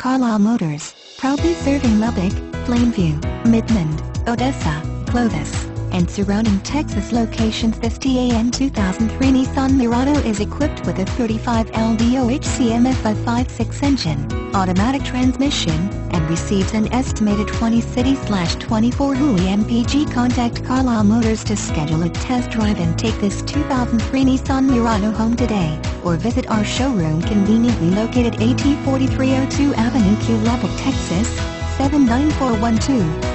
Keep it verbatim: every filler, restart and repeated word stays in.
Carlisle Motors, proudly serving Lubbock, Plainview, Midland, Odessa, Clovis, and surrounding Texas locations. This T A N two thousand three Nissan Murano is equipped with a thirty-five L D O H C M F five fifty-six engine, automatic transmission, and receives an estimated twenty city twenty-four highway M P G. Contact Carlisle Motors to schedule a test drive and take this two thousand three Nissan Murano home today, or visit our showroom conveniently located at forty-three oh two Avenue Q, Lubbock, Texas, seven nine four one two.